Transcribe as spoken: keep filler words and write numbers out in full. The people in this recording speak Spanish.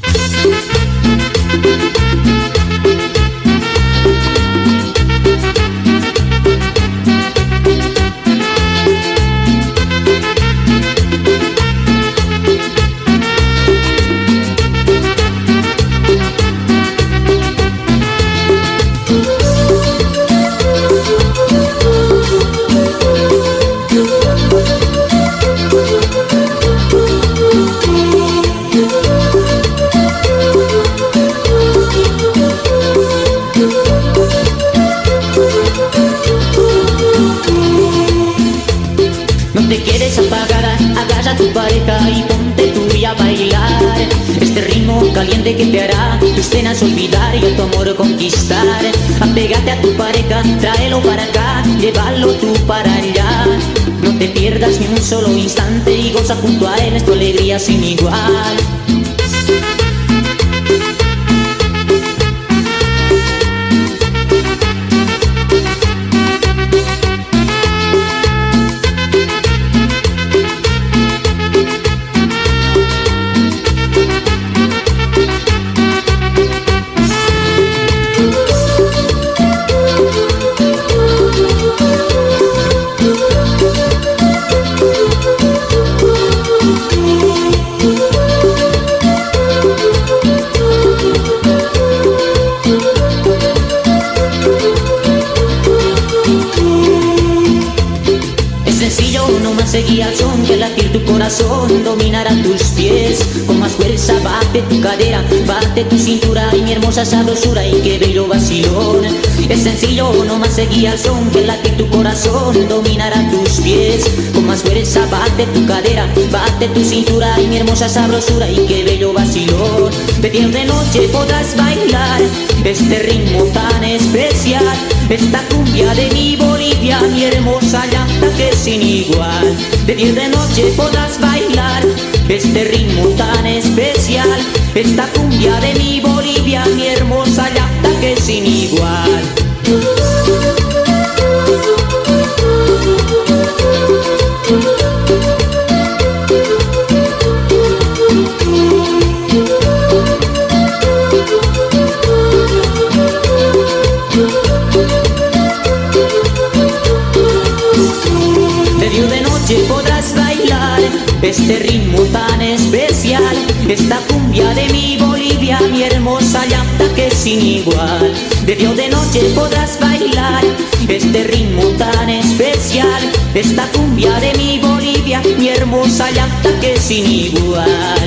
No te quieres apagar, agarra a tu pareja y ponte tú y a bailar este ritmo caliente que te hará tus penas olvidar y a tu amor conquistar. Apégate a tu pareja, tráelo para acá, llévalo tú para allá. No te pierdas ni un solo instante y goza junto a él, es tu alegría sin igual. Seguí al son que latir tu corazón, dominará tus pies. Con más fuerza bate tu cadera, bate tu cintura y mi hermosa sabrosura y qué bello vacilón. Es sencillo, nomás seguí al son que latir tu corazón, dominará tus pies. Con más fuerza bate tu cadera, bate tu cintura y mi hermosa sabrosura y qué bello vacilón. De día o de noche podrás bailar este ritmo tan especial, esta cumbia de mi Bolivia, mi hermosa llanta que es sin igual. De día y de noche podrás bailar este ritmo tan especial, esta cumbia de mi Bolivia, mi hermosa llanta que es sin igual. Podrás bailar este ritmo tan especial, esta cumbia de mi Bolivia, mi hermosa llanta que es sin igual. De día o de noche podrás bailar este ritmo tan especial, esta cumbia de mi Bolivia, mi hermosa llanta que es sin igual.